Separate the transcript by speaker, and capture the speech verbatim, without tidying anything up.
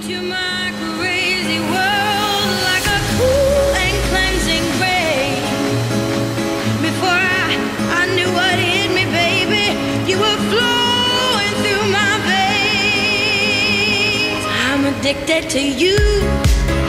Speaker 1: into my crazy world like a cool and cleansing rain. Before I, I knew what hit me, baby, you were flowing through my veins. I'm addicted to you.